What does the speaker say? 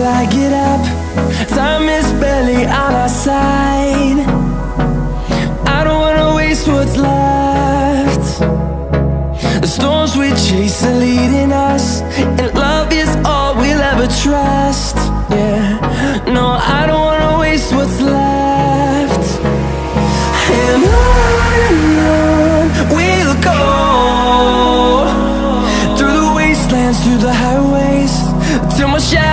till I get up. Time is barely on our side. I don't wanna waste what's left. The storms we chase are leading us, and love is all we'll ever trust. Yeah, no, I don't wanna waste what's left. And on we'll go, through the wastelands, through the highways, till my shadow